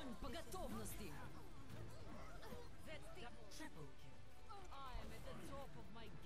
Огонь по готовности! Triple kill. I'm at the top of my